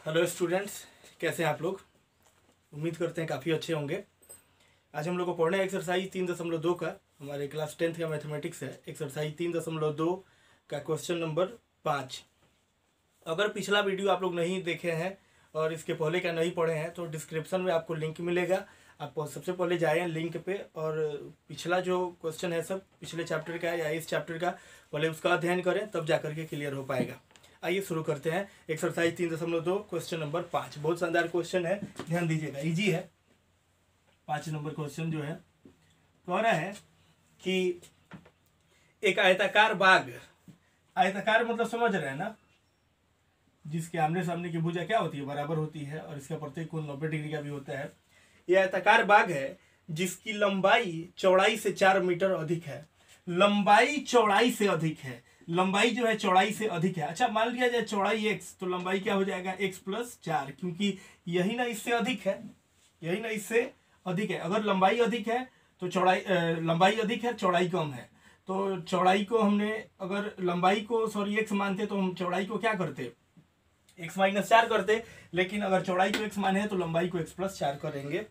Hello students, कैसे हैं आप लोग। उम्मीद करते हैं काफ़ी अच्छे होंगे। आज हम लोग को पढ़ना है एक्सरसाइज 3.2 का, हमारे क्लास 10th का मैथमेटिक्स है। एक्सरसाइज 3.2 का क्वेश्चन नंबर 5। अगर पिछला वीडियो आप लोग नहीं देखे हैं और इसके पहले का नहीं पढ़े हैं तो डिस्क्रिप्शन में आपको लिंक मिलेगा। आप सबसे पहले जाएँ लिंक पे और पिछला जो क्वेश्चन है सब पिछले चैप्टर का या इस चैप्टर का पहले उसका अध्ययन करें, तब जा करके क्लियर हो पाएगा। आइए शुरू करते हैं। एक्सरसाइज 3.2 क्वेश्चन नंबर 5 बहुत शानदार क्वेश्चन है, ध्यान दीजिएगा, इजी है। 5 नंबर क्वेश्चन जो है कह रहा है कि एक आयताकार बाग, आयताकार मतलब समझ रहे हैं ना, जिसके आमने सामने की भुजा क्या होती है, बराबर होती है और इसका प्रत्येक कोण 90 डिग्री का भी होता है। यह आयताकार बाग है जिसकी लंबाई चौड़ाई से 4 मीटर अधिक है। लंबाई चौड़ाई से अधिक है, लंबाई जो है चौड़ाई से अधिक है। अच्छा, मान लिया जाए चौड़ाई x, तो लंबाई क्या हो जाएगा x + 4, क्योंकि यही ना इससे अधिक है, यही ना इससे अधिक है। अगर लंबाई अधिक है तो चौड़ाई लंबाई अधिक है, चौड़ाई कम है। तो चौड़ाई को हमने अगर लंबाई को x मानते तो हम चौड़ाई को क्या करते, x - 4 करते, लेकिन अगर चौड़ाई को x माने तो लंबाई को x + 4 करेंगे।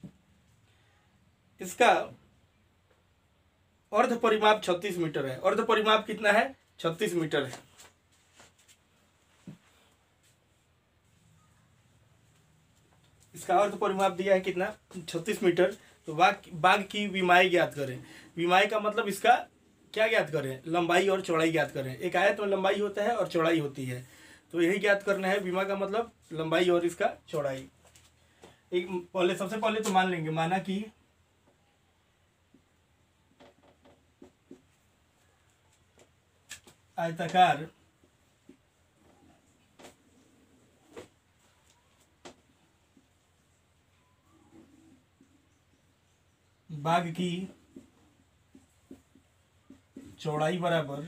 इसका अर्ध परिमाप 36 मीटर है। अर्ध परिमाप कितना है, 36 मीटर है। इसका अर्ध परिमाप दिया है कितना, 36 मीटर। तो बाग की विमाएं ज्ञात करें। विमाएं का मतलब इसका क्या ज्ञात करें, लंबाई और चौड़ाई ज्ञात करें। एक आयत में लंबाई होता है और चौड़ाई होती है, तो यही ज्ञात करना है। विमा का मतलब लंबाई और इसका चौड़ाई। सबसे पहले तो मान लेंगे, माना कि आयताकार बाग की चौड़ाई बराबर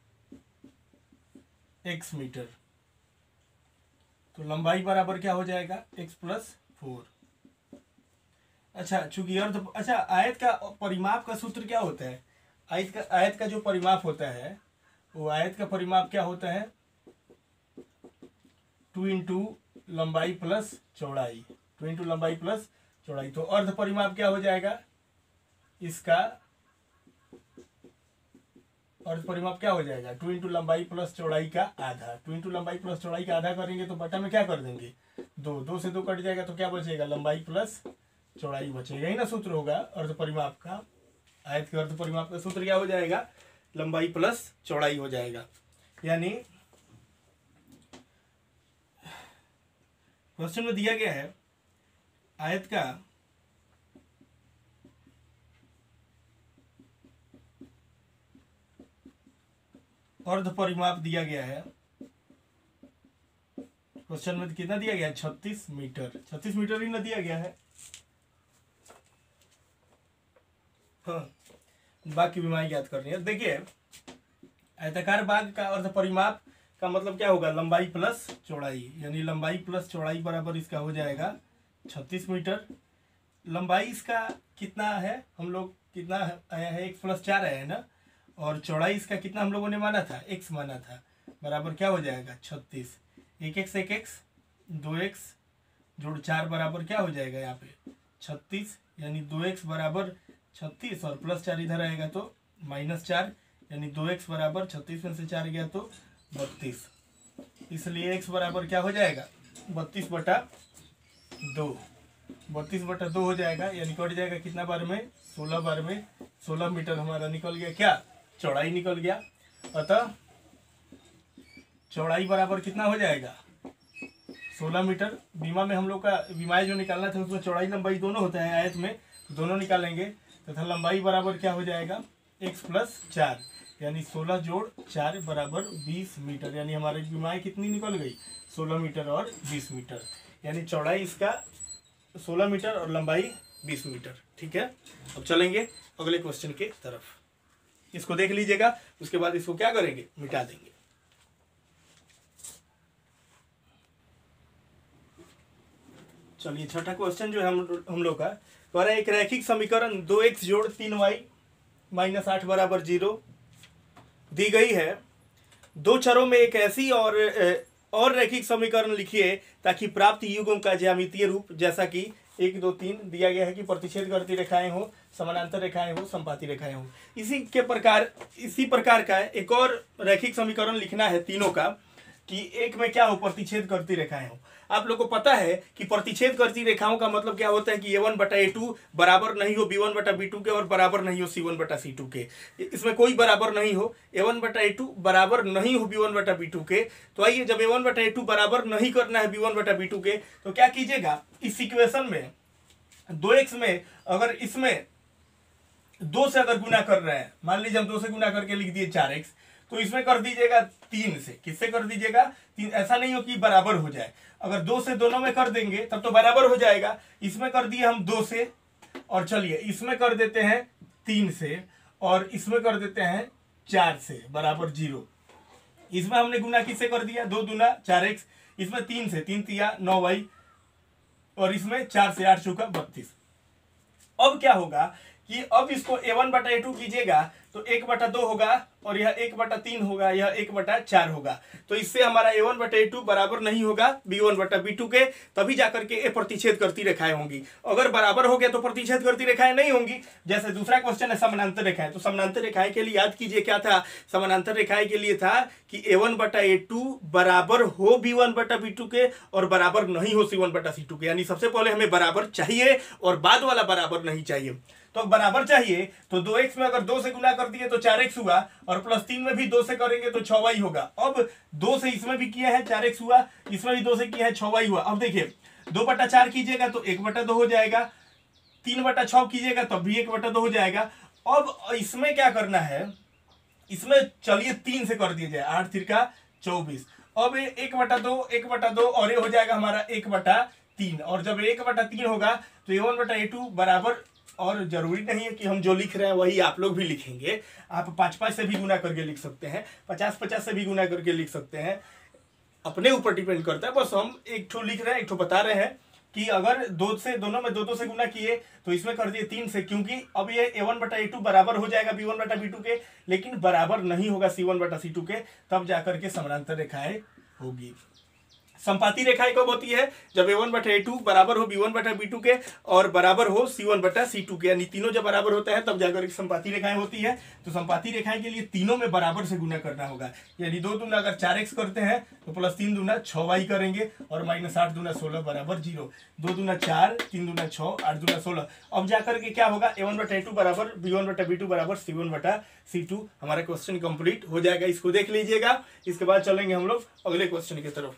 x मीटर, तो लंबाई बराबर क्या हो जाएगा, x + 4। अच्छा, चूंकि आयत का परिमाप का सूत्र क्या होता है, आयत का जो परिमाप होता है वो आयत का परिमाप क्या होता है, 2 × लंबाई प्लस चौड़ाई, 2 × लंबाई प्लस चौड़ाई। तो अर्ध परिमाप क्या हो जाएगा, इसका अर्ध परिमाप क्या हो जाएगा, 2 × लंबाई प्लस चौड़ाई का आधा। 2 × लंबाई प्लस चौड़ाई का आधा करेंगे तो बटा में क्या कर देंगे, 2, 2 से 2 कट जाएगा तो क्या बचेगा, लंबाई प्लस चौड़ाई बचेगा। यही ना सूत्र होगा अर्ध परिमाप का। आयत के अर्ध परिमाप का सूत्र क्या हो जाएगा, लंबाई प्लस चौड़ाई हो जाएगा। यानी क्वेश्चन में दिया गया है आयत का अर्ध परिमाप दिया गया है। क्वेश्चन में कितना दिया गया है, 36 मीटर। 36 मीटर ही ना दिया गया है। हाँ, बाकी विमाएं ज्ञात करनी है। देखिए, आयताकार बाग का अर्ध परिमाप का मतलब क्या होगा, लंबाई प्लस चौड़ाई, यानी लंबाई प्लस चौड़ाई बराबर इसका हो जाएगा 36 मीटर। लंबाई इसका कितना है, हम लोग कितना आया है, x + 4 आया है ना, और चौड़ाई इसका कितना हम लोगों ने माना था, x माना था, बराबर क्या हो जाएगा 36। 1x 1x 2x जोड़ 4 बराबर क्या हो जाएगा यहाँ पे 36, यानी 2x बराबर 36 और प्लस 4 इधर आएगा तो -4, यानी 2x बराबर 36 में से 4 गया तो 32। इसलिए x बराबर क्या हो जाएगा, 32/2। 32/2 हो जाएगा, यानी कट जाएगा कितना बार में, 16 बार में। 16 मीटर हमारा निकल गया, क्या चौड़ाई निकल गया। अतः चौड़ाई बराबर कितना हो जाएगा, 16 मीटर। बीमा में हम लोग का विमाएं जो निकालना था उसमें चौड़ाई लंबाई दोनों होता है, आयत में दोनों निकालेंगे तथा लंबाई बराबर क्या हो जाएगा, x + 4, यानी 16 जोड़ 4 बराबर 20 मीटर। यानी हमारी विमाएं कितनी निकल गई, 16 मीटर और 20 मीटर। यानी चौड़ाई इसका 16 मीटर और लंबाई 20 मीटर। ठीक है, अब चलेंगे अगले क्वेश्चन के तरफ। इसको देख लीजिएगा, उसके बाद इसको क्या करेंगे, मिटा देंगे। चलिए, छठा क्वेश्चन जो है हम लोग का कह रहा है, एक रैखिक समीकरण 2x जोड़ 3y - 8 बराबर 0 दी गई है। दो चरों में एक ऐसी और और रैखिक समीकरण लिखिए ताकि प्राप्त युग्म का ज्यामितीय रूप, जैसा कि 1 2 3 दिया गया है कि प्रतिच्छेद करती रेखाएं हो, समानांतर रेखाएं हो, संपाती रेखाएं हो। इसी प्रकार का एक और रैखिक समीकरण लिखना है तीनों का, कि एक में क्या हो, प्रतिच्छेद करती रेखाएं हो। आप लोग को पता है कि प्रतिच्छेद करती रेखाओं का मतलब क्या होता है कि a1 बटा a2 बराबर नहीं हो b1 बटा b2 के और बराबर नहीं हो c1 बटा c2 के। इसमें कोई बराबर नहीं हो, a1 बटा a2 बराबर नहीं हो b1 बटा b2 के। तो आइए, जब a1 बटा a2 बराबर नहीं करना है b1 बटा b2 के, तो क्या कीजिएगा, इस इक्वेशन में 2x में अगर इसमें 2 से अगर गुना कर रहे हैं, मान लीजिए हम 2 से गुना करके लिख दिए 4x, तो इसमें कर दीजिएगा 3 से। किससे कर दीजिएगा? 3। ऐसा नहीं हो कि बराबर हो जाए, अगर 2 से दोनों में कर देंगे तब तो बराबर हो जाएगा। इसमें कर दिए हम 2 से, और चलिए इसमें कर देते हैं 3 से, और इसमें कर देते हैं 4 से, बराबर 0। इसमें हमने गुना किससे कर दिया? 2 दूना 4x, इसमें 3 से, 3 तिया 9y, और इसमें 4 से 8 चौका 32। अब क्या होगा कि अब इसको a1 बटा a2 कीजिएगा तो 1 बटा 2 होगा, और यह 1 बटा 3 होगा, यह 1 बटा 4 होगा। तो इससे हमारा a1 बटा a2 बराबर नहीं होगा b1 बटा b2 के, तभी जाकर के ए प्रतिच्छेद करती रेखाएं होंगी। अगर बराबर हो गया तो प्रतिच्छेद करती रेखाएं नहीं होंगी। जैसे दूसरा क्वेश्चन है समानांतर रेखाएं, तो समानांतर रेखाएं के लिए याद कीजिए क्या था। समानांतर रेखाएं के लिए था कि a1 बटा a2 बराबर हो b1 बटा b2 के और बराबर नहीं हो c1 बटा c2 के। यानी सबसे पहले हमें बराबर चाहिए और बाद वाला बराबर नहीं चाहिए। तो बराबर चाहिए तो 2x में अगर 2 से गुना कर दिए तो 4x हुआ, और +3 में भी 2 से करेंगे तो 6y होगा। अब 2 से इसमें भी किया है 4x हुआ, इसमें भी 2 से किया है 6y हुआ। अब देखिए 2 बटा 4 कीजिएगा तो 1 बटा 2 हो जाएगा, 3 बटा 6 कीजिएगा तब भी 1 बटा 2 हो जाएगा। अब इसमें क्या करना है, इसमें चलिए 3 से कर दिया जाए, 8 तिरका 24। अब 1 बटा 2 1 बटा 2 और ये हो जाएगा हमारा 1 बटा 3, और जब 1 बटा 3 होगा तो a1 बटा a2 बराबर, और जरूरी नहीं है कि हम जो लिख रहे हैं वही आप लोग भी लिखेंगे, आप 5 से भी गुना करके लिख सकते हैं, 50 से भी गुना करके लिख सकते हैं, अपने ऊपर डिपेंड करता है। बस हम एक ठो लिख रहे हैं, एक ठो बता रहे हैं कि अगर 2 से दोनों में 2 से गुना किए तो इसमें कर दिए 3 से, क्योंकि अब ये a1 बटा a2 बराबर हो जाएगा b1 बटा b2 के, लेकिन बराबर नहीं होगा c1 बटा c2 के, तब जाकर के समानांतर रेखाएं होगी। संपाती रेखाएं कब होती है? जब a1 बटा a2 बराबर हो b1 बटा b2 के और बराबर हो c1 बटा c2 के, यानी तीनों जब बराबर होता है तब जाकर के संपाती रेखाएं होती है। तो संपाती रेखाएं के लिए तीनों में बराबर से गुना करना होगा। यानी 2 दूना अगर 4x करते हैं तो +3 दूना 6y करेंगे, और -8 दूना 16 बराबर 0। 2 दूना 4, 3 दूना 6, 8 दूना 16। अब जाकर के क्या होगा, a1 बटा a2 बराबर b1 बटा b2 बराबर c1 बटा c2। हमारा क्वेश्चन कंप्लीट हो जाएगा। इसको देख लीजिएगा, इसके बाद चलेंगे हम लोग अगले क्वेश्चन की तरफ।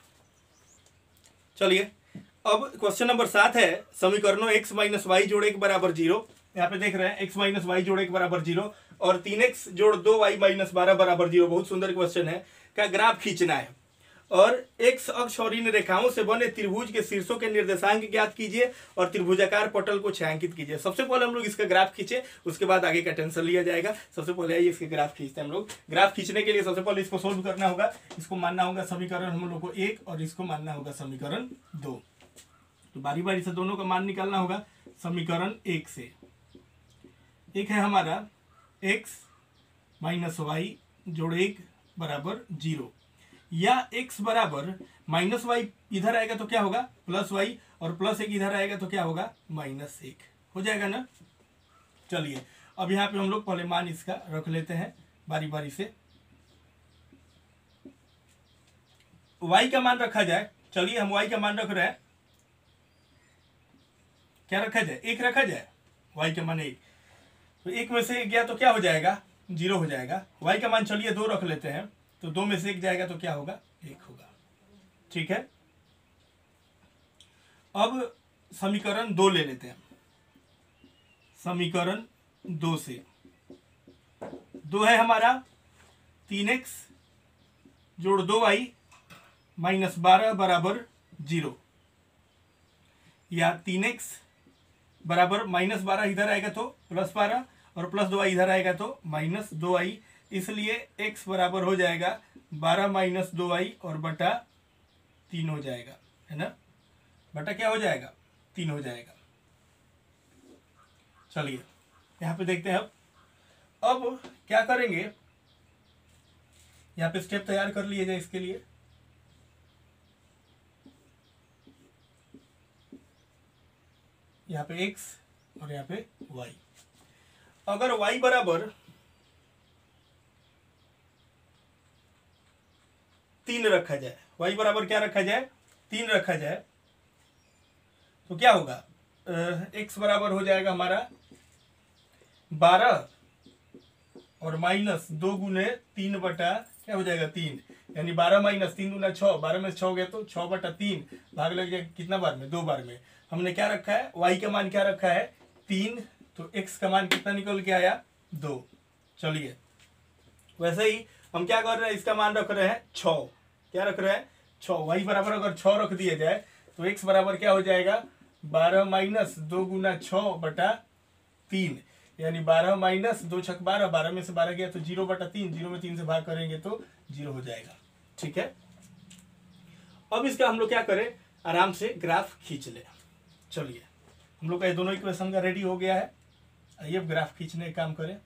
चलिए, अब क्वेश्चन नंबर 7 है, समीकरणों x माइनस वाई जोड़ 1 बराबर 0। यहाँ पे देख रहे हैं x माइनस वाई जोड़ 1 बराबर 0 और 3x जोड़ 2y माइनस 12 बराबर 0। बहुत सुंदर क्वेश्चन है, का ग्राफ खींचना है, और x अक्ष और इन रेखाओं से बने त्रिभुज के शीर्षों के निर्देशांक ज्ञात कीजिए और त्रिभुजाकार पटल को छायांकित कीजिए। सबसे पहले हम लोग इसका ग्राफ खींचे, उसके बाद आगे का टेंशन लिया जाएगा। सबसे पहले आइए इसके ग्राफ खींचते हैं हम लोग। ग्राफ खींचने के लिए सबसे पहले इसको सोल्व करना होगा। इसको मानना होगा समीकरण हम लोग को 1 और इसको मानना होगा समीकरण 2। तो बारी बारी से दोनों का मान निकालना होगा। समीकरण 1 से, एक है हमारा x माइनस वाई जोड़ 1 बराबर 0, या x बराबर माइनस वाई इधर आएगा तो क्या होगा प्लस वाई, और प्लस 1 इधर आएगा तो क्या होगा -1 हो जाएगा ना। चलिए, अब यहाँ पे हम लोग पहले मान इसका रख लेते हैं बारी बारी से। y का मान रखा जाए। चलिए, हम y का मान रख रहे हैं। क्या रखा जाए? 1 रखा जाए। y का मान 1, तो 1 में से 1 गया तो क्या हो जाएगा? 0 हो जाएगा। y का मान चलिए 2 रख लेते हैं, तो 2 में से 1 जाएगा तो क्या होगा? 1 होगा। ठीक है, अब समीकरण 2 ले लेते हैं। समीकरण 2 से 2 है हमारा 3x जोड़ 2y माइनस 12 बराबर 0, या 3x बराबर -12 इधर आएगा तो +12 और +2y इधर आएगा तो -2y, इसलिए x बराबर हो जाएगा 12 माइनस 2y और बटा 3 हो जाएगा, है ना। बटा क्या हो जाएगा? 3 हो जाएगा। चलिए, यहाँ पे देखते हैं। अब क्या करेंगे, यहाँ पे स्टेप तैयार कर लिए जाए इसके लिए। यहाँ पे x और यहाँ पे y। अगर y बराबर 3 रखा जाए, y बराबर क्या रखा जाए, 3 रखा जाए, तो क्या होगा, x बराबर हो जाएगा हमारा 12 और माइनस 2 गुने 3 बटा क्या हो जाएगा 3, यानी 12 माइनस 3 गुना 6, 12 में 6 हो गया तो 6 बटा 3, भाग लग जाएगा कितना बार में, 2 बार में। हमने क्या रखा है, y का मान क्या रखा है 3, तो x का मान कितना निकल के आया 2। चलिए वैसे ही हम क्या कर रहे हैं, इसका मान रख रहे हैं 6, क्या रख रहे हैं 6, y बराबर अगर 6 रख दिया जाए तो x बराबर क्या हो जाएगा 12 माइनस 2 गुना 6 बटा 3, यानी 12 माइनस 2 छक 12, 12 में से 12 गया तो 0 बटा 3, 0 में 3 से भाग करेंगे तो 0 हो जाएगा। ठीक है, अब इसका हम लोग क्या करें, आराम से ग्राफ खींच ले। चलिए हम लोग का ये दोनों इक्वेशन का रेडी हो गया है, आइए अब ग्राफ खींचने का काम करें।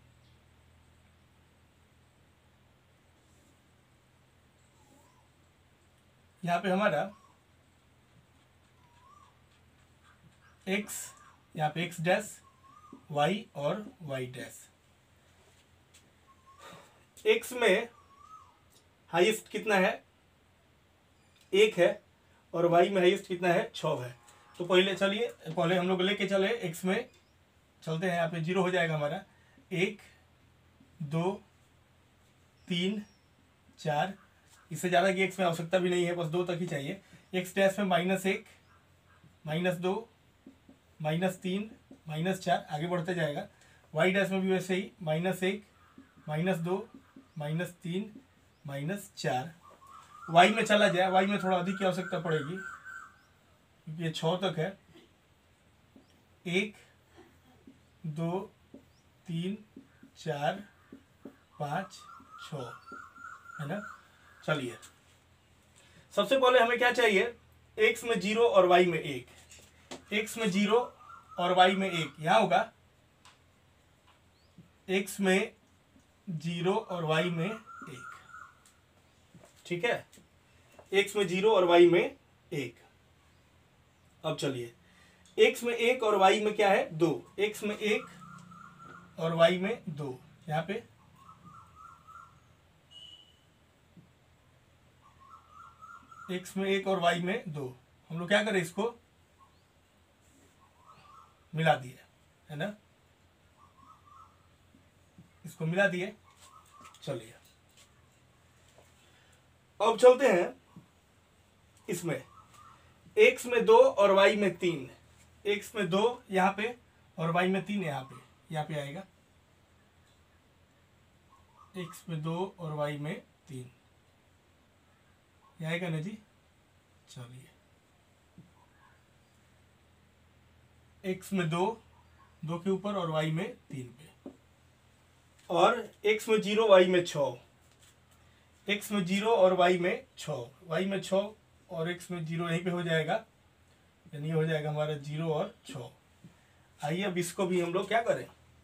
यहाँ पे हमारा x, यहाँ पे x डैश, y और y डैश। x में हाईएस्ट कितना है 1 है और y में हाईएस्ट कितना है 6 है। तो पहले चलिए, पहले हम लोग लेके चले x में, चलते हैं, यहाँ पे 0 हो जाएगा हमारा 1 2 3 4, इससे ज़्यादा की x में आवश्यकता भी नहीं है, बस 2 तक ही चाहिए। x डैश में -1 -2 -3 -4, आगे बढ़ते जाएगा। y डैश में भी वैसे ही -1 -2 -3 -4, y में चला जाए, y में थोड़ा अधिक की आवश्यकता पड़ेगी क्योंकि ये 6 तक है, 1 2 3 4 5 6 है ना। चलिए सबसे पहले हमें क्या चाहिए, x में 0 और y में 1, x में 0 और y में 1, यहाँ होगा x में 0 और y में 1, ठीक है, x में 0 और y में 1। अब चलिए x में 1 और y में क्या है 2, x में 1 और y में 2, यहाँ पे x में 1 और y में 2, हम लोग क्या करें, इसको मिला दिए है ना, इसको मिला दिए। चलिए अब चलते हैं इसमें, x में 2 और y में 3, x में 2 यहाँ पे और y में 3 यहाँ पे आएगा, x में 2 और y में 3 ये आएगा ना जी। चलिए x में 2 के ऊपर और y में 3 पे, और x में 0 y में 6, x में 0 और y में 6, y में 6 और x में 0 यहीं पे हो जाएगा, यानी हो जाएगा हमारा 0 और 6। आइए अब इसको भी हम लोग क्या करें,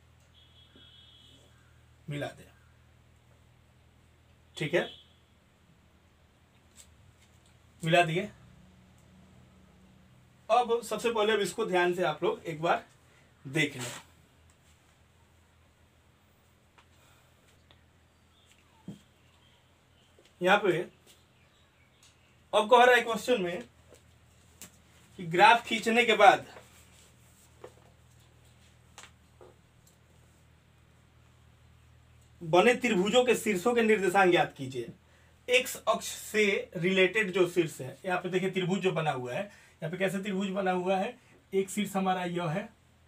मिला दें। ठीक है, मिला दिए। अब सबसे पहले अब इसको ध्यान से आप लोग एक बार देख लें। यहाँ पे अब कह रहा है क्वेश्चन में कि ग्राफ खींचने के बाद बने त्रिभुजों के शीर्षों के निर्देशांक ज्ञात कीजिए। एक्स अक्ष से रिलेटेड जो शीर्ष है, यहाँ पे देखिए त्रिभुज जो बना हुआ है, यहाँ पे कैसे त्रिभुज बना हुआ है, एक शीर्ष हमारा यह है,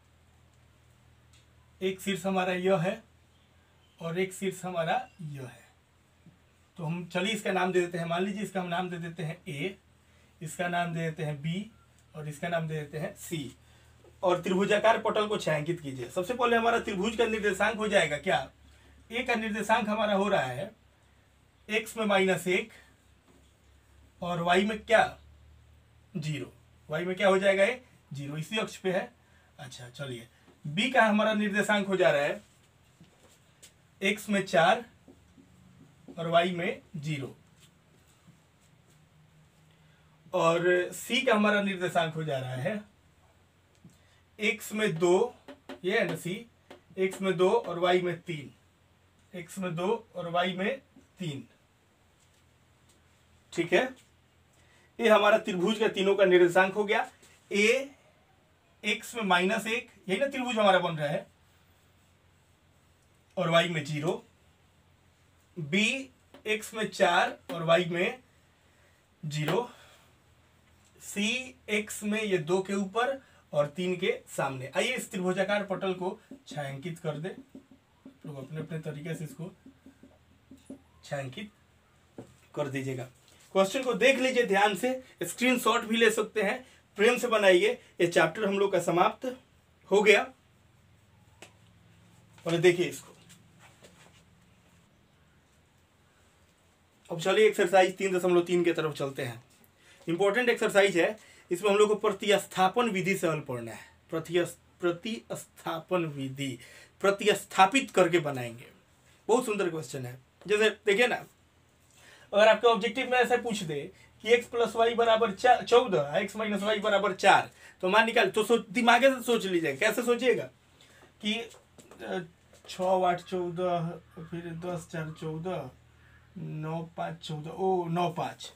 एक शीर्ष हमारा यह है और एक शीर्ष हमारा यह है। तो हम चलिए इसका नाम दे देते हैं, मान लीजिए इसका हम नाम दे देते हैं ए, इसका नाम दे देते हैं बी और इसका नाम दे देते हैं सी। और त्रिभुजाकार पटल को छायांकित कीजिए। सबसे पहले हमारा त्रिभुज का निर्देशांक हो जाएगा क्या, ए का निर्देशांक हमारा हो रहा है x में -1 और y में क्या 0, y में क्या हो जाएगा ये 0, इसी अक्ष पे है। अच्छा चलिए b का हमारा निर्देशांक हो जा रहा है x में 4 और y में 0, और c का हमारा निर्देशांक हो जा रहा है x में 2, ये है ना सी, x में 2 और y में 3, x में 2 और y में 3। ठीक है, ये हमारा त्रिभुज का तीनों का निर्देशांक हो गया। a x में -1, यही ना त्रिभुज हमारा बन रहा है, और y में 0। b x में 4 और y में 0। c x में ये 2 के ऊपर और 3 के सामने। आइए इस त्रिभुजाकार पटल को छायांकित कर दे, लोग अपने अपने तरीके से इसको छायांकित कर दीजिएगा। क्वेश्चन को देख लीजिए ध्यान से, स्क्रीनशॉट भी ले सकते हैं, प्रेम से बनाइए। ये चैप्टर हम लोग का समाप्त हो गया। और देखिए इसको, अब चलिए एक्सरसाइज 3.3 की तरफ चलते हैं। इंपॉर्टेंट एक्सरसाइज है, इसमें हम लोग को प्रतिस्थापन विधि से हल पढ़ना है। प्रतिस्थापन विधि, प्रतिस्थापित करके बनाएंगे। बहुत सुंदर क्वेश्चन है। जैसे देखिए ना, अगर आपके ऑब्जेक्टिव में ऐसे पूछ दे कि x + y = 14, x - y = 4, तो मान निकाल, तो दिमाग से सोच लीजिएगा। कैसे सोचिएगा कि 6 8 14, फिर 10 4 14, 9 5 14, ओ 9 5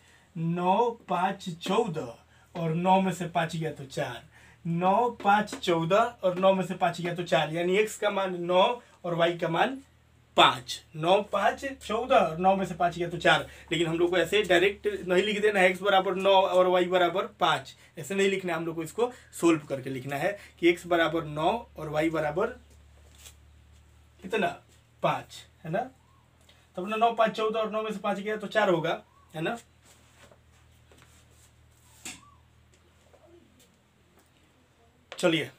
14 और 9 में से 5 गया तो 4, 9 5 14 और 9 में से 5 गया तो 4, यानी x का मान 9 और y का मान 5। 9 5 14 और 9 में से 5 गया तो 4। लेकिन हम लोग को ऐसे डायरेक्ट नहीं लिख देना है x = 9 और y = 5, ऐसे नहीं लिखना है। हम लोग को इसको सोल्व करके लिखना है कि x = 9 और y = कितना 5, है ना। तब ना 9 5 14 और 9 में से 5 गया तो 4 होगा, है ना। चलिए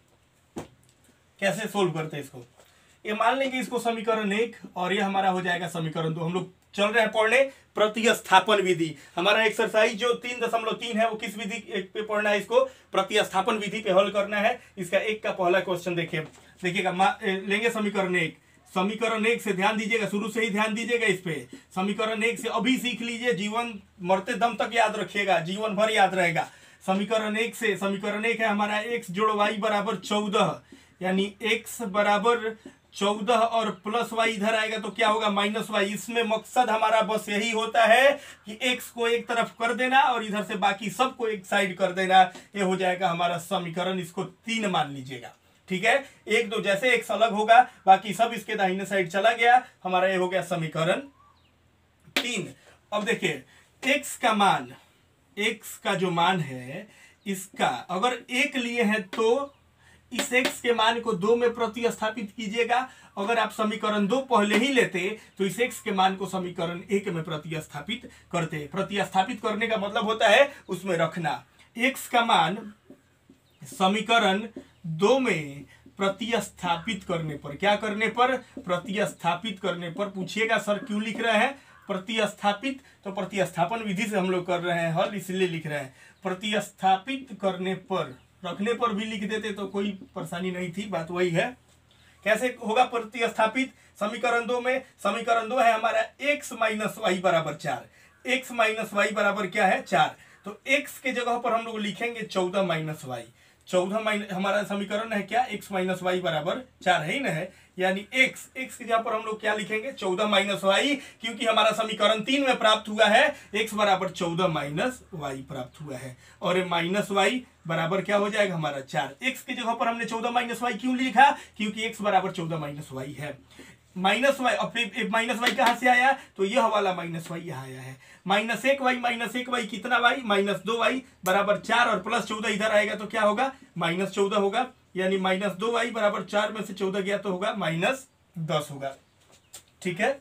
कैसे सोल्व करते हैं इसको। ये मान लेंगे इसको समीकरण 1 और ये हमारा हो जाएगा समीकरण 2। हम लोग चल रहे हैं पढ़ने प्रतिस्थापन विधि। हमारा एक्सरसाइज जो 3.3 है वो किस विधि पे पढ़ना है, इसको प्रतिस्थापन विधि पे हल करना है। इसका 1 का पहला क्वेश्चन देखिएगा, लेंगे समीकरण 1। समीकरण 1 से ध्यान दीजिएगा, शुरू से ही ध्यान दीजिएगा इस पे। समीकरण 1 से अभी सीख लीजिए, जीवन मरते दम तक याद रखिएगा, जीवन भर याद रहेगा। समीकरण 1 से, समीकरण 1 है हमारा x + y = 14, यानी x = 14 और प्लस y इधर आएगा तो क्या होगा -y। इसमें मकसद हमारा बस यही होता है कि x को एक तरफ कर देना और इधर से बाकी सबको एक साइड कर देना। ये हो जाएगा हमारा समीकरण, इसको 3 मान लीजिएगा। ठीक है, 1 2 जैसे x अलग होगा बाकी सब इसके दाहिने साइड चला गया, हमारा ये हो गया समीकरण 3। अब देखिए x का मान, x का जो मान है इसका अगर 1 लिए हैं तो इस x के मान को 2 में प्रतिस्थापित कीजिएगा। अगर आप समीकरण 2 पहले ही लेते तो इस x के मान को समीकरण 1 में प्रतिस्थापित करते। प्रतिस्थापित करने का मतलब होता है उसमें रखना। x का मान समीकरण 2 में प्रतिस्थापित करने पर, क्या करने पर, प्रतिस्थापित करने पर। पूछिएगा सर क्यों लिख रहे हैं प्रतिस्थापित, तो प्रतिस्थापन विधि से हम लोग कर रहे हैं हल, इसलिए लिख रहे हैं। प्रतिस्थापित करने पर, रखने पर भी लिख देते तो कोई परेशानी नहीं थी, बात वही है। कैसे होगा प्रतिस्थापित समीकरण 2 में? समीकरण 2 है हमारा x - y = 4। x - y बराबर क्या है 4, तो x के जगह पर हम लोग लिखेंगे 14 - y। 14 हमारा समीकरण है क्या, x - y = 4 है ही ना है, यानी x के जगह पर हम लोग क्या लिखेंगे 14 - y, क्योंकि हमारा समीकरण 3 में प्राप्त हुआ है x = 14 - y प्राप्त हुआ है। और -y बराबर क्या हो जाएगा हमारा 4। x के जगह पर हमने 14 - y क्यों लिखा, क्योंकि x = 14 - y है। -y, अब -y कहाँ से आया, तो यह वाला -y यहाँ आया है। -1y कितना y, -2y = 4 और +14 इधर आएगा तो क्या होगा -14 होगा, यानी -2y = 4 में से 14 गया तो होगा -10 होगा। ठीक है,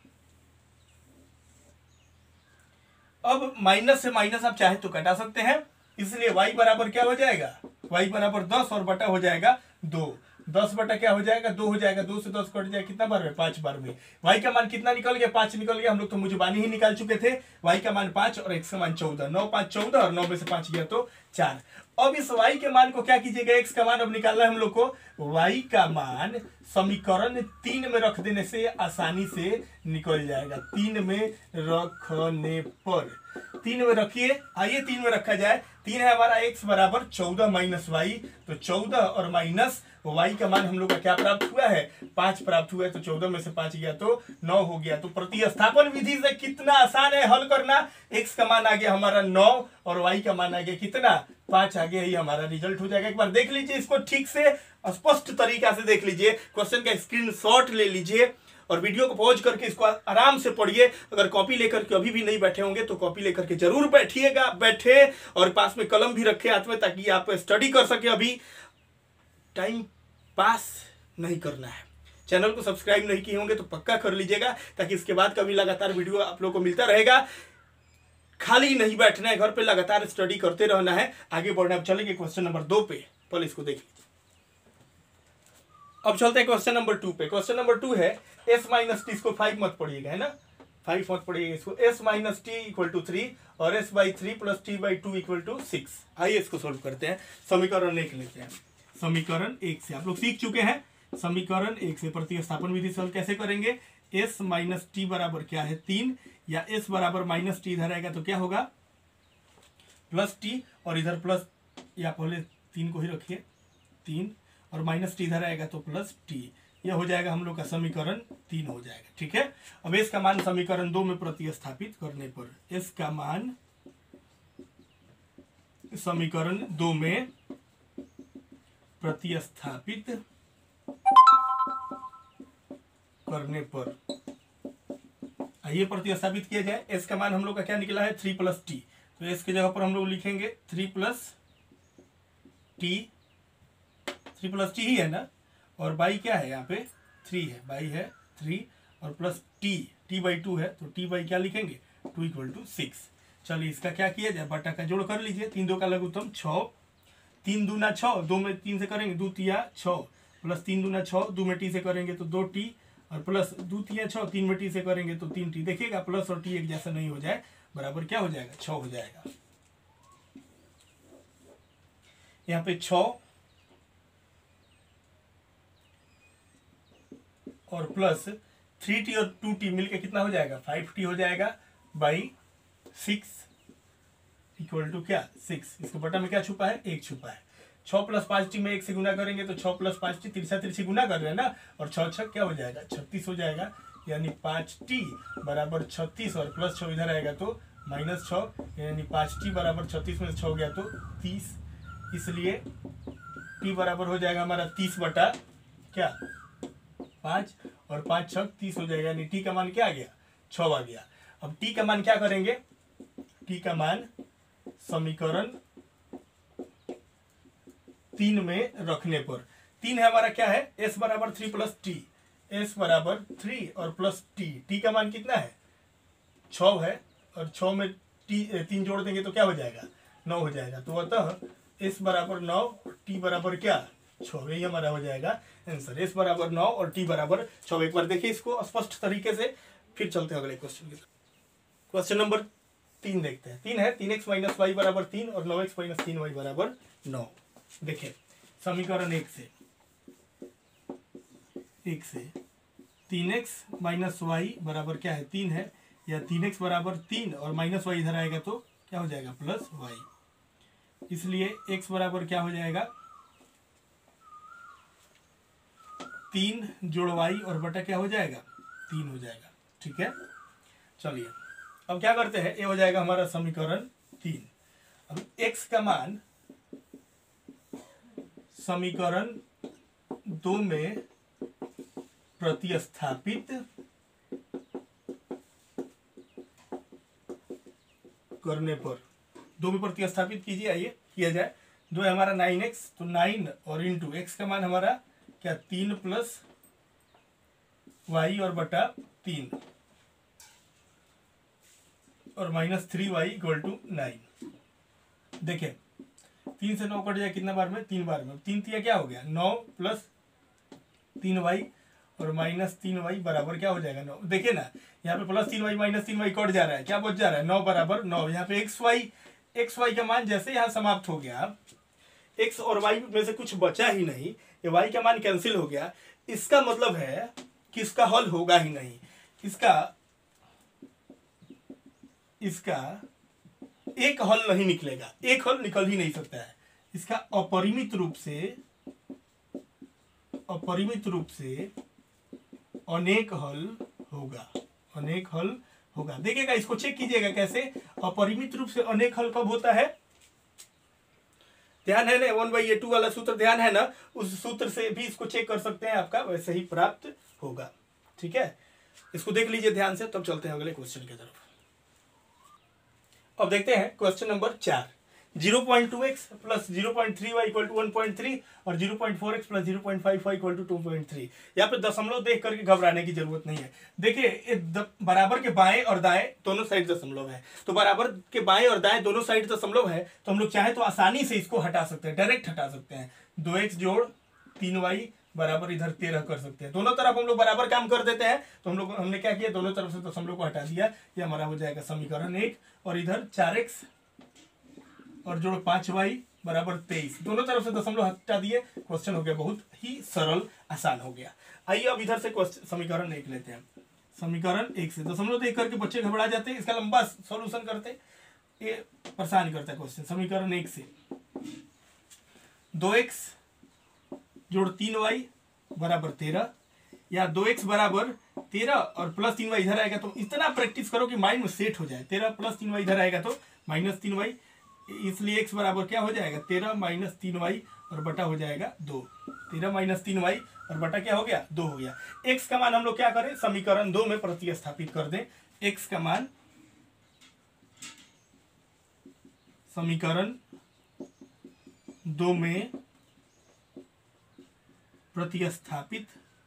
अब माइनस से माइनस आप चाहे तो घटा सकते हैं, इसलिए y बराबर क्या हो जाएगा, y बराबर 10 और बटा हो जाएगा 2। 10 बटा क्या हो जाएगा 2 हो जाएगा, 2 से 10 कट जाएगा कितना बार में 5 बार में। y का मान कितना निकल गया 5 निकल गया, हम लोग तो मुझबानी ही निकाल चुके थे। y का मान 5 और x का मान 14, 9 5 14 और 9 में से 5 गया तो 4। अब इस y के मान को क्या कीजिएगा, x का मान अब निकालना है हम लोग को। y का मान समीकरण 3 में रख देने से आसानी से निकल जाएगा। 3 में रखने पर 3 में रखिए, आइए 3 में रखा जाए। 3 है हमारा x बराबर 14 माइनस वाई, तो 14 और माइनस y का मान हम लोग का क्या प्राप्त हुआ है, 5 प्राप्त हुआ है। तो 14 में से 5 गया तो 9 हो गया। तो प्रतिस्थापन विधि से कितना आसान है हल करना। x का मान आ गया हमारा 9 और y का मान आ गया कितना, 5 आ गया। ही हमारा रिजल्ट हो जाएगा। एक बार देख लीजिए इसको ठीक से, स्पष्ट तरीका से देख लीजिए। क्वेश्चन का स्क्रीनशॉट ले लीजिए और वीडियो को पॉज करके इसको आराम से पढ़िए। अगर कॉपी लेकर के अभी भी नहीं बैठे होंगे तो कॉपी लेकर के जरूर बैठिएगा, बैठे और पास में कलम भी रखे हाथ में, ताकि आप स्टडी कर सके। अभी टाइम पास नहीं करना है। चैनल को सब्सक्राइब नहीं किए होंगे तो पक्का कर लीजिएगा, ताकि इसके बाद कभी लगातार वीडियो आप लोग को मिलता रहेगा। खाली नहीं बैठना है, घर पे लगातार स्टडी करते रहना है, आगे बढ़ना है। अब चलेंगे क्वेश्चन नंबर 2 पे, पहले इसको देख लीजिए। अब चलते हैं क्वेश्चन नंबर 2 पे। क्वेश्चन नंबर 2 है s माइनस टी, इसको 5 मत पढ़िएगा, है ना, 5 मत पढ़िएगा इसको। s minus t equal to 3 और s by 3 plus t by 2 equal to 6। आइए इसको सोल्व करते हैं। समीकरण 1 लेते हैं। समीकरण 1 से आप लोग सीख चुके हैं। समीकरण 1 से प्रतिस्थापन विधि से कैसे करेंगे। s माइनस टी बराबर क्या है 3, या s बराबर माइनस टी इधर आएगा तो क्या होगा प्लस टी, और इधर प्लस, या पहले 3 को ही रखिए 3, और माइनस टी इधर आएगा तो प्लस टी। यह हो जाएगा हम लोग का समीकरण 3 हो जाएगा। ठीक है। अब s का मान समीकरण 2 में प्रतिस्थापित करने पर, s का मान समीकरण 2 में प्रतिस्थापित करने पर, आइए प्रतिस्थापित किया जाए। s का मान हम लोग का क्या निकला है 3 प्लस टी, तो s की जगह पर हम लोग लिखेंगे 3 प्लस टी ही है ना, और बाई क्या है यहाँ पे 3 है, बाई है 3 और प्लस टी बाई 2 है, तो टी बाई क्या लिखेंगे 2 इक्वल टू 6। चलिए इसका क्या किया जाए, बटा का जोड़ कर लीजिए। 3 2 का लघुत्तम 6, 3 दूना 6, 2 में 3 से करेंगे 2 तिया 6, प्लस 3 दूना 6, 2 में टी से करेंगे तो 2 टी, और प्लस 2 तिया 6, 3 में टी से करेंगे तो 3 टी। देखिएगा प्लस और टी एक जैसा नहीं हो जाए, बराबर क्या हो जाएगा 6 हो जाएगा। यहाँ पे 6 और प्लस 3t और 2t मिलके कितना हो जाएगा 5t हो जाएगा, बाई 6 इक्वल टू क्या 6। इसको बटा में क्या छुपा है 1 छुपा है। 6 प्लस 5t में 1 से गुना करेंगे तो 6 प्लस 5t, तिरछा तिरछी गुना कर रहे हैं ना, और 6 6 क्या हो जाएगा 36 हो जाएगा। यानी 5t बराबर 36, और प्लस 6 इधर आएगा तो माइनस 6, यानी 5t बराबर 36 में 6 गया तो 30। इसलिए t बराबर हो जाएगा हमारा 30 बटा क्या 5, और 5 6 30 हो जाएगा। यानी t का मान क्या आ गया 6 आ गया। अब t का मान क्या करेंगे, t का मान समीकरण 3 में रखने पर, 3 है हमारा क्या है s बराबर 3 प्लस टी, s बराबर 3 और प्लस t का मान कितना है 6 है, और 6 में t 3 जोड़ देंगे तो क्या हो जाएगा 9 हो जाएगा। तो अतः s बराबर 9 और t बराबर क्या 6, यही हमारा हो जाएगा आंसर। s बराबर 9 और t बराबर 6। एक बार देखिए इसको स्पष्ट तरीके से, फिर चलते हैं अगले क्वेश्चन की। क्वेश्चन नंबर 3 देखते हैं। 3 है 3x माइनस वाई बराबर 3 और 9x माइनस 3y बराबर 9। देखिए समीकरण 1 से 3x माइनस वाई बराबर क्या है 3 है, या 3x बराबर 3 और माइनस वाई इधर आएगा तो क्या हो जाएगा प्लस वाई। इसलिए x बराबर क्या हो जाएगा 3 जोड़ वाई और बटा क्या हो जाएगा 3 हो जाएगा। ठीक है। चलिए अब क्या करते हैं, ये हो जाएगा हमारा समीकरण 3। अब x का मान समीकरण 2 में प्रतिस्थापित करने पर, 2 में प्रतिस्थापित कीजिए, आइए किया जाए। 2 है हमारा 9x, तो 9 और इंटू x का मान हमारा क्या 3 प्लस वाई और बटा 3 और माइनस 3y इक्वल टू 9। देखिए 3 से 9 कट जाए कितना बार में 3 बार में, 3 तिया क्या हो गया 9 प्लस 3y और माइनस 3y बराबर क्या हो जाएगा 9। देखिए ना यहाँ पे plus 3y minus 3y cut जा रहा है, क्या बच जा रहा है 9 बराबर 9। यहाँ पे xy एक्स वाई का मान जैसे यहाँ समाप्त हो गया, एक्स और वाई में से कुछ बचा ही नहीं, ये वाई का मान कैंसिल हो गया, इसका मतलब है कि इसका हल होगा ही नहीं, इसका एक हल नहीं निकलेगा, एक हल निकल ही नहीं सकता है, इसका अपरिमित रूप से अनेक हल होगा। देखिएगा, इसको चेक कीजिएगा कैसे अपरिमित रूप से अनेक हल कब होता है। ध्यान है ना, 1/a2 वाला सूत्र ध्यान है ना, उस सूत्र से भी इसको चेक कर सकते हैं, आपका वैसे ही प्राप्त होगा। ठीक है, इसको देख लीजिए ध्यान से, तब चलते हैं अगले क्वेश्चन की तरफ। अब देखते हैं question number 4। 0.2x plus 0.3y equal to 1.3 और 0.4x plus 0.5y equal to 2.3। यहाँ पे दशमलव देख करके घबराने की जरूरत नहीं है। देखिए, बराबर के बाएं और दाएं दोनों साइड दशमलव है, तो बराबर के बाएं और दाएं दोनों साइड दशमलव है, तो हम लोग चाहे तो आसानी से इसको हटा सकते हैं, डायरेक्ट हटा सकते हैं। 2x जोड़ 3y बराबर इधर 13 कर सकते हैं। दोनों तरफ हम लोग बराबर काम कर देते हैं, तो हमने क्या किया, दोनों तरफ से दशमलव को हटा दिया। ये हमारा हो जाएगा समीकरण 1, और इधर 4x और जोड़ 5y बराबर 23, दोनों तरफ से दशमलव हटा दिए। क्वेश्चन हो गया बहुत ही सरल, आसान हो गया। आइए अब इधर से समीकरण 1 लेते हैं। समीकरण 1 से दशमलव देख करके बच्चे घबरा जाते हैं, इसका लंबा सॉल्यूशन करते, ये परेशान करता है क्वेश्चन। समीकरण 1 से 2x जोड़ 3y बराबर 13, या 2x बराबर 13 और प्लस 3y इधर आएगा, तो इतना प्रैक्टिस करो कि माइंड में सेट हो जाए। 13 प्लस 3y इधर आएगा तो माइनस 3y, इसलिए x बराबर क्या हो जाएगा, 13 माइनस 3y और बटा हो जाएगा 2। 13 माइनस 3y और बटा क्या हो गया, 2 हो गया। x का मान हम लोग क्या करें, समीकरण 2 में प्रतिस्थापित कर दें। x का मान समीकरण 2 में प्रतिस्थापित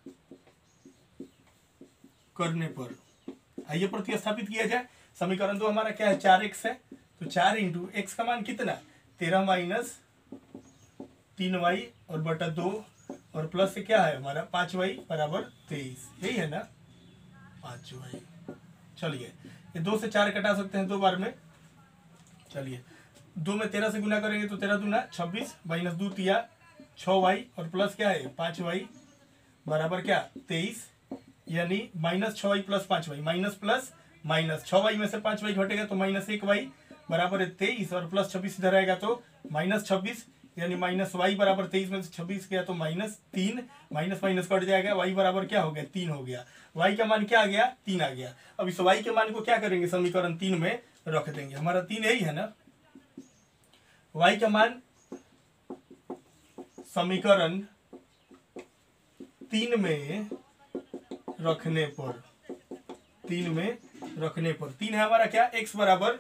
करने पर, आइए प्रतिस्थापित किया जाए। समीकरण 2 हमारा क्या है, 4x है, तो 4 इंटू एक्स का मान कितना, 13 माइनस 3y और बटा 2, और प्लस से क्या है हमारा 5y बराबर 23, यही है ना 5y। चलिए, ये 2 से 4 कटा सकते हैं 2 बार में। चलिए, 2 में 13 से गुना करेंगे तो 13 दूना 26 माइनस 2 तिया 6y और प्लस क्या है 5y बराबर क्या 23, यानी minus 6y plus 5y, minus plus minus 6y में से 5y घटेगा तो माइनस 1y बराबर है 23, और प्लस 26 इधर आएगा तो माइनस 26, यानी माइनस y बराबर 23 में से 26 गया तो माइनस 3, माइनस माइनस कट जाएगा, y बराबर क्या हो गया 3 हो गया। y का मान क्या आ गया 3 आ गया। अब इस y के मान को क्या करेंगे, समीकरण 3 में रख देंगे। हमारा 3 यही है ना, y का मान समीकरण 3 में रखने पर, 3 है हमारा क्या, x बराबर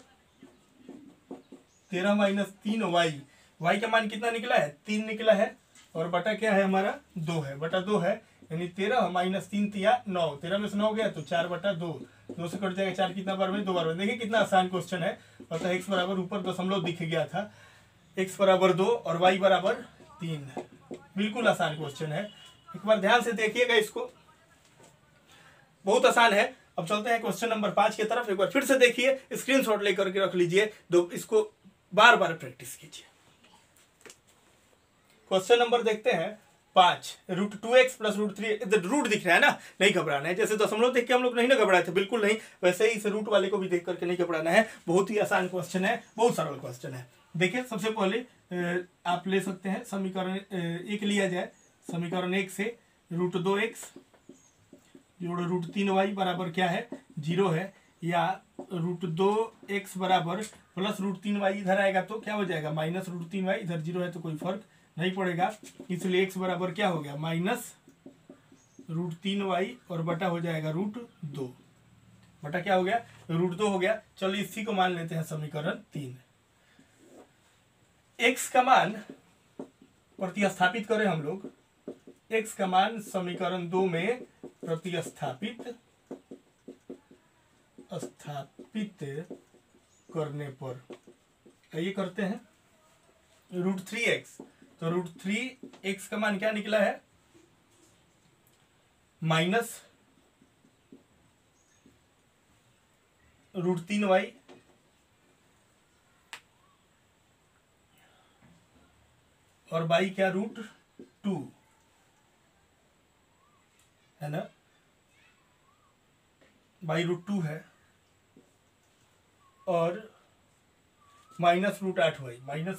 13 माइनस 3y, y का मान कितना निकला है 3 निकला है, और बटा क्या है हमारा 2 है, बटा 2 है, यानी 13 माइनस 3 तिया 9, 13 में से 9 गया तो 4 बटा 2, 2 से कट जाएगा 4 कितना बार में 2 बार में। देखिए कितना आसान क्वेश्चन है, अतः x बराबर ऊपर दशमलव दिख गया था, x बराबर 2 और y बराबर 3, बिल्कुल आसान क्वेश्चन है। एक बार ध्यान से देखिएगा, इसको बहुत आसान है। अब चलते हैं क्वेश्चन नंबर 5 की तरफ। एक बार फिर से देखिए, स्क्रीनशॉट लेकर के रख लीजिए, इसको बार बार प्रैक्टिस कीजिए। क्वेश्चन नंबर देखते हैं 5, √2x प्लस √3, रूट दिख रहा है ना, नहीं घबराना है। जैसे दशमलव देख के हम लोग नहीं ना घबराए थे, बिल्कुल नहीं, वैसे ही इस रूट वाले को भी देख करके नहीं घबराना है। बहुत ही आसान क्वेश्चन है, बहुत सरल क्वेश्चन है। देखिए, सबसे पहले आप ले सकते हैं समीकरण 1 लिया जाए। समीकरण 1 से √2x जोड़ √3y बराबर क्या है 0 है, या √2x बराबर प्लस √3y इधर आएगा तो क्या हो जाएगा माइनस √3y, इधर 0 है तो कोई फर्क नहीं पड़ेगा, इसलिए x बराबर क्या हो गया माइनस √3y और बटा हो जाएगा √2, बटा क्या हो गया √2 हो गया। चलिए इसी को मान लेते हैं समीकरण 3। x का मान प्रतिस्थापित करें हम लोग, x का मान समीकरण 2 में प्रतिस्थापित करने पर, ये करते हैं √3x, तो √3x का मान क्या निकला है माइनस √3y और बाई क्या √2 है ना, बाई √2 है, और -√8y,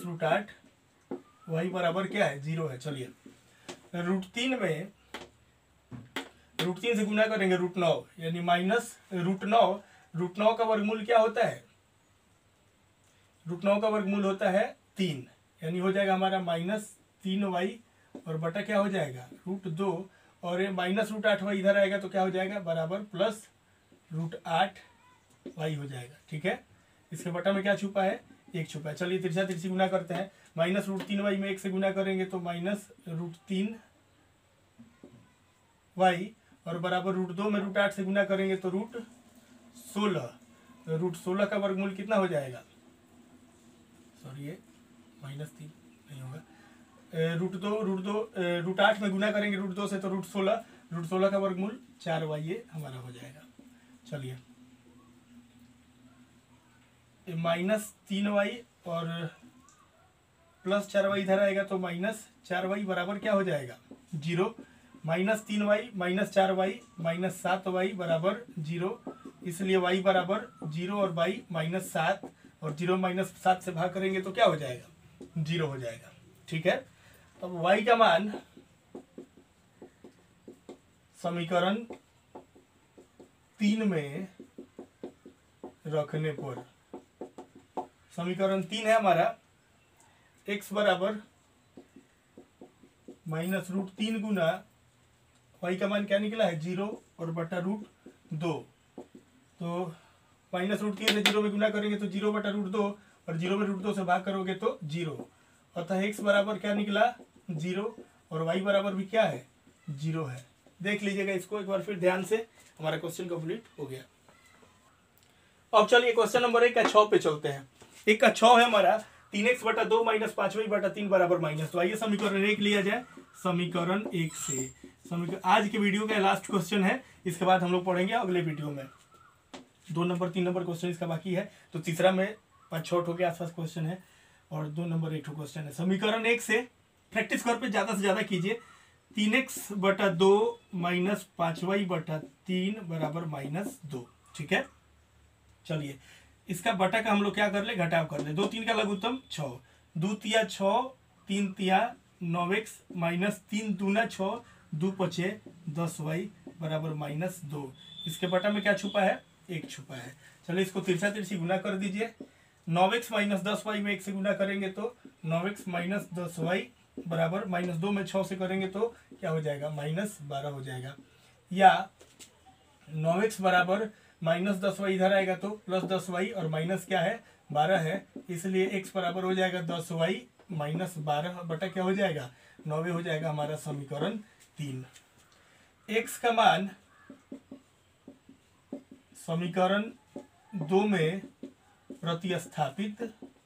-√8y बराबर क्या है 0 है। चलिए √3 में √3 से गुना करेंगे √9, यानी -√9, √9 का वर्गमूल क्या होता है, √9 का वर्गमूल होता है 3, यानी हो जाएगा हमारा -3y और बटा क्या हो जाएगा √2, और ये -√8y इधर आएगा तो क्या हो जाएगा बराबर +√8y हो जाएगा। ठीक है, इसके बटा में क्या छुपा है, 1 छुपा है। चलिए तिरछा तिरछी गुना करते हैं, -√3y में 1 से गुना करेंगे तो -√3y, और बराबर √2 में √8 से गुना करेंगे तो √16, √16 का वर्गमूल कितना हो जाएगा, सॉरी ये -3 नहीं होगा, √8 में गुना करेंगे √2 से तो √16 का वर्गमूल 4y ये हमारा हो जाएगा। चलिए -3y और +4y इधर आएगा तो -4y बराबर क्या हो जाएगा 0, -3y -4y -7y बराबर 0, इसलिए y बराबर 0 और y -7, और 0 -7 से भाग करेंगे तो क्या हो जाएगा 0 हो जाएगा। ठीक है, अब y का मान समीकरण 3 में रखने पर, समीकरण 3 है हमारा x बराबर -√3 गुना y का मान क्या निकला है 0 और बटा √2, तो -√3 से 0 में गुना करेंगे तो 0 बटा √2, और 0 में √2 से भाग करोगे तो 0, अतः x बराबर क्या निकला 0, और y बराबर भी क्या है 0 है। देख लीजिएगा इसको एक बार फिर ध्यान से, हमारा क्वेश्चन कंप्लीट हो गया। अब चलिए क्वेश्चन नंबर 1 का 6 पे चलते हैं। 1 का 6 है हमारा 3x बटा 2 - 5y बटा 3 बराबर -। तो आइए समीकरण 1 लिया जाए, समीकरण 1 से समीकरण आज के वीडियो का लास्ट क्वेश्चन है, इसके बाद हम लोग पढ़ेंगे अगले वीडियो में। 2 नंबर 3 नंबर क्वेश्चन इसका बाकी है, तो तीसरा में 5-6 के आसपास क्वेश्चन है, और 2 नंबर 1 क्वेश्चन है। समीकरण 1 से प्रैक्टिस कर पे ज़्यादा से ज़्यादा कीजिए। 3x बटा 2 - 5y बटा 3 बराबर -2। ठीक है, चलिए इसका बटा का हम लोग क्या कर ले, घटाव कर ले। 2 3 का लघुत्तम 6, 2 तिया 6, 3 तिया 9x -3 दूना 6, 2 पचे 10y बराबर -2। इसके बटा में क्या छुपा है, 1 छुपा है। चलिए इसको तिरछा तिरछी गुना कर दीजिए। 9x - 10y में 1 से गुना करेंगे तो 9x - 10y बराबर -2 में 6 से करेंगे तो क्या हो जाएगा -12 हो जाएगा, या 9x बराबर -10y इधर आएगा तो +10y, और माइनस क्या है 12 है, इसलिए x बराबर हो जाएगा 10y -12 बटा क्या हो जाएगा 9 हो जाएगा हमारा समीकरण 3। x का मान समीकरण 2 में प्रतिस्थापित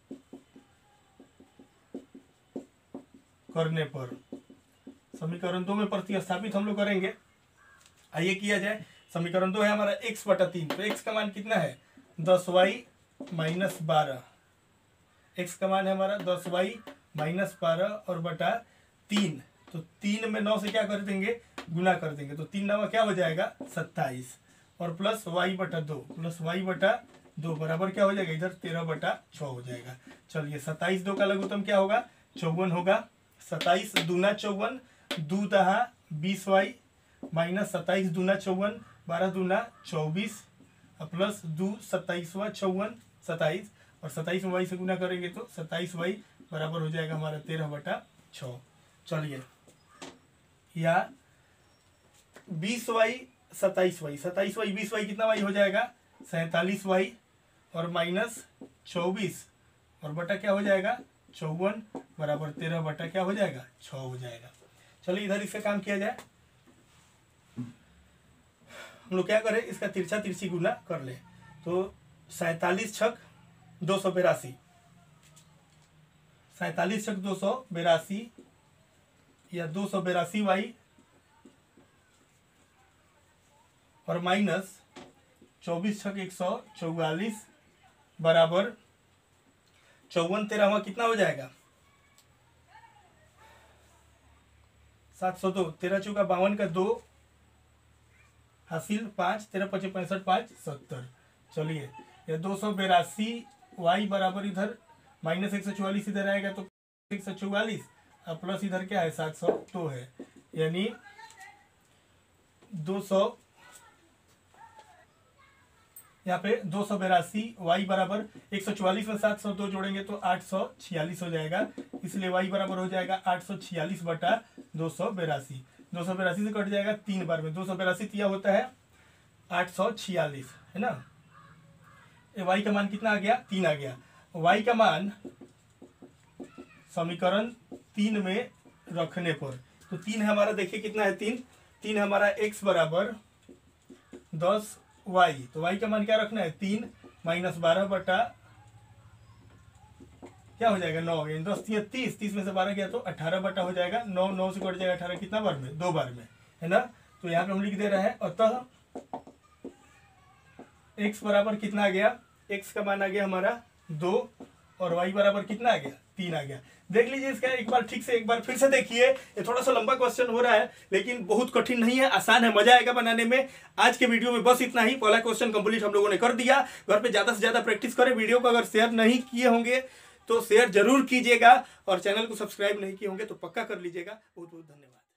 करने पर, समीकरण 2 में प्रतिस्थापित हम लोग करेंगे। आइए किया जाए। समीकरण 2 है हमारा x बटा 3, तो x का मान कितना है 10y -12, x का मान है हमारा 10y -12 और बटा 3, तो 3 में 9 से क्या कर देंगे गुना कर देंगे, तो 3 9 क्या हो जाएगा 27, और प्लस y बटा 2 बराबर क्या हो जाएगा इधर 13 बटा 6 हो जाएगा। चलिए 27 2 का लघुत्तम क्या होगा 54 होगा, 27 दूना 54, 2 दहा 20y -27 दूना 54, 12 दूना 24, प्लस 2 27वां 54 27, और 27 में y से गुना करेंगे तो 27y बराबर हो जाएगा हमारा 13 बटा 6। चलिए या 20y 27y 20y कितना y हो जाएगा 47y, और -24 और बटा क्या हो जाएगा 54 बराबर 13 बटा क्या हो जाएगा 6 हो जाएगा। चलिए इधर इससे काम किया जाए। हम लोग क्या करें, इसका तिरछा तिरछी गुना कर ले, तो 47 छक 282, 47 छक 282 या 282y और माइनस 24 छक 144 बराबर 54 13 कितना हो जाएगा 702, 13 चौका 52 का 2 हासिल 5, 13 पचे 65, 5 70। चलिए ये 282 वाई बराबर इधर माइनस 144 इधर आएगा तो 144 और प्लस इधर क्या है 702 है, यानी 200 यहाँ पे 282 वाई बराबर 144 में 702 जोड़ेंगे तो 846 हो जाएगा, इसलिए वाई बराबर हो जाएगा 846 बटा 282। 282 से कट जाएगा 3 बार में, 282 तिया होता है 846 है ना। ये वाई का मान कितना आ गया 3 आ गया। वाई का मान समीकरण 3 में रखने पर तो 3 हमारा देखिए कितना है 3 हमारा x बराबर 10 वाई, तो वाई का मान क्या रखना है 3 माइनस 12 बटा क्या हो जाएगा 9, 10 30, 30 में से 12 गया तो 18 बटा हो जाएगा 9, 9 से कट जाएगा 18 कितना बार में 2 बार में है ना। तो यहाँ पे हम लिख दे रहे हैं अतः x बराबर कितना आ गया, x का मान आ गया हमारा 2 और y बराबर कितना आ गया 3 आ गया। देख लीजिए इसका एक बार ठीक से एक बार फिर से देखिए, ये थोड़ा सा लंबा क्वेश्चन हो रहा है लेकिन बहुत कठिन नहीं है, आसान है, मजा आएगा बनाने में। आज के वीडियो में बस इतना ही, पहला क्वेश्चन कंप्लीट हम लोगों ने कर दिया। घर पे ज्यादा से ज्यादा प्रैक्टिस करें। वीडियो को अगर शेयर नहीं किए होंगे तो शेयर जरूर कीजिएगा और चैनल को सब्सक्राइब नहीं किए होंगे तो पक्का कर लीजिएगा। बहुत बहुत धन्यवाद।